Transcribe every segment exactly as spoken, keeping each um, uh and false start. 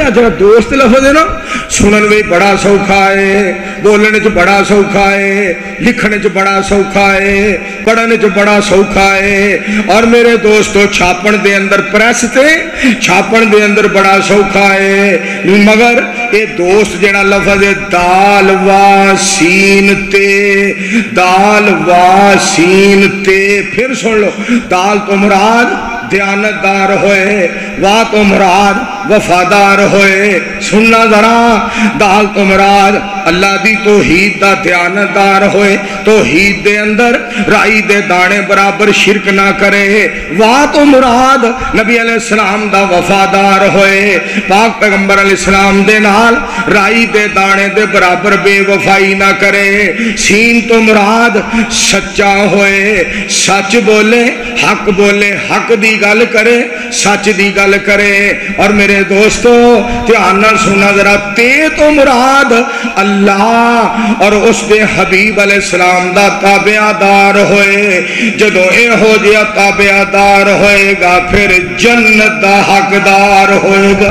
یہ جو دوست لفظ ہے نا سنن میں بڑا سوکھا ہے، بولنے چ بڑا سوکھا ہے، لکھنے چ بڑا سوکھا ہے، پڑھنے چ بڑا سوکھا ہے، اور میرے دوستو چھاپن دے اندر پریس تے چھاپن دے اندر بڑا سوکھا ہے، مگر اے دوست جڑا لفظ ہے دال وا سین تے دال وا سین تے، پھر سن لو، دال تو مراد دیانتدار ہوئے، وا تو مراد وفادار ہوئے، سننا ذرا، دال تو مراد اللہ دی توحید دا دیانتدار ہوئے، توحید دے اندر رائی دے دانے برابر شرک نہ کرے، وا تو مراد نبی علیہ السلام دا وفادار ہوئے، پاک پیغمبر علیہ السلام دے نال رائی دے دانے دے برابر بے وفائی نہ کرے، سین تو مراد سچا ہوئے، سچ بولے، حق بولے، حق دی گل کرے، سچ دی گل کرے، اور میرے دوستو دھیان نال سننا ذرا، تے تو مراد اللہ اور اس دے حبیب علیہ السلام دا تابعدار ہوئے، جدو اے ہو جیا تابعدار ہوئے گا پھر جنت دا حقدار ہوئے گا،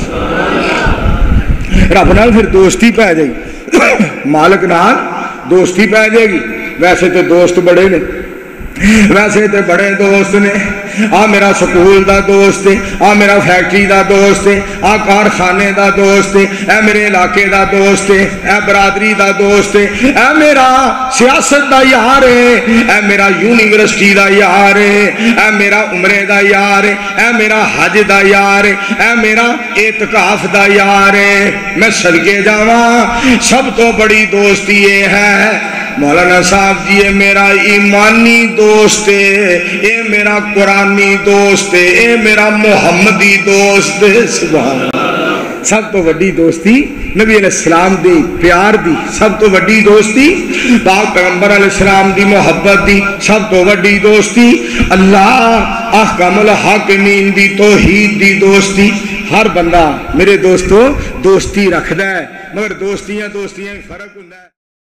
رب نال پھر دوستی پہ جائے، مالک نال دوستی پہ جائے گی۔ ویسے تو دوست بڑے نے، ویسے تے بڑے دوست نے، آ میرا سکول دا دوست ہے، آ میرا فیکٹری دا دوست ہے، آ کارخانے دا دوست ہے، اے میرے علاقے دا دوست ہے، اے برادری دا دوست ہے، اے میرا سیاست دا یار ہے، اے میرا یونیورسٹی دا یار ہے، اے میرا عمرے دا یار ہے، اے میرا حج دا یار ہے، اے میرا اعتکاف دا یار ہے۔ میں صدقے جاواں، سب تو بڑی دوستی یہ ہے مولانا صاحب جی، اے میرا ایمانی دوست ہے، اے میرا قرآنی دوست ہے، اے میرا محمدی دوست ہے، سبحان اللہ۔ سب تو وڈی دوستی نبی علیہ السلام دی پیار دی، سب تو وڈی دوستی پاک پیغمبر علیہ السلام دی محبت دی، سب تو وڈی دوستی اللہ احکام الحاکمین دی توحید دی دوستی۔ ہر بندہ میرے دوستو دوستی رکھدا ہے، مگر دوستیاں دوستیاں فرق ہوندا ہے۔